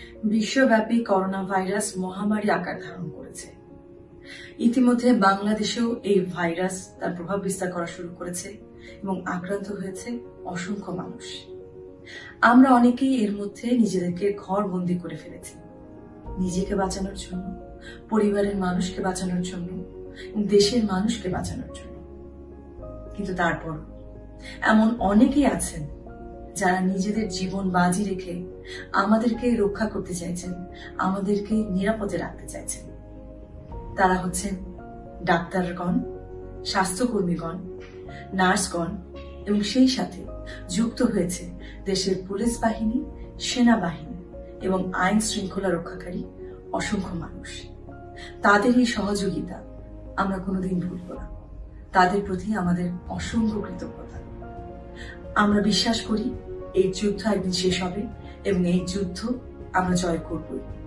বিশ্বব্যাপী corona virus মহামারী আকার ধারণ করেছে। ইতিমধ্যে বাংলাদেশেও এই ভাইরাস তার প্রভাব বিস্তার করা শুরু করেছে এবং আক্রান্ত হয়েছে অসংখ্য মানুষ। আমরা অনেকেই এর মধ্যে নিজেদেরকে ঘর বন্দি করে ফেলেছি, নিজেকে বাঁচানোর জন্য, পরিবারের মানুষকে বাঁচানোর জন্য, দেশের মানুষকে বাঁচানোর জন্য। কিন্তু তারপর এমন অনেকেই আছেন যারা নিজেদের জীবন বাজি রেখে আমাদেরকে রক্ষা করতে চাইছেন, আমাদেরকে নিরাপদে রাখতে চাইছেন। তারা হচ্ছেন ডাক্তারগণ, স্বাস্থ্যকর্মীগণ, নার্সগণ এবং সেই সাথে যুক্ত হয়েছে দেশের পুলিশ বাহিনী, সেনাবাহিনী এবং আইন শৃঙ্খলা রক্ষাকারী অসংখ্য মানুষ। তাদের এই সহযোগিতা আমরা কোনোদিন ভুলব না। তাদের প্রতি আমাদের অসংখ্য কৃতজ্ঞতা। আমরা বিশ্বাস করি এই যুদ্ধ একদিন শেষ হবে এবং এই যুদ্ধ আমরা জয় করবই।